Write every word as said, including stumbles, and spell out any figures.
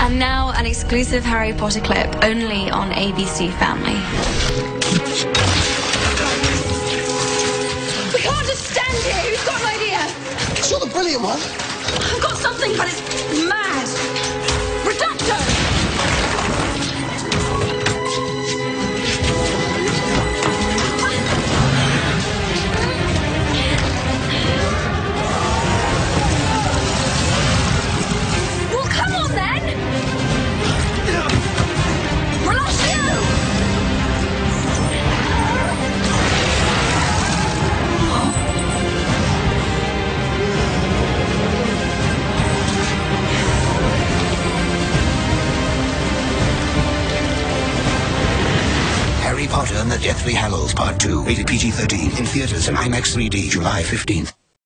And now an exclusive Harry Potter clip only on A B C Family. We can't just stand here. Who's got an idea? You're the brilliant one. I've got something, but it's mad. Reducto! Harry Potter and the Deathly Hallows Part two, rated P G thirteen, in theaters and IMAX three D, July fifteenth.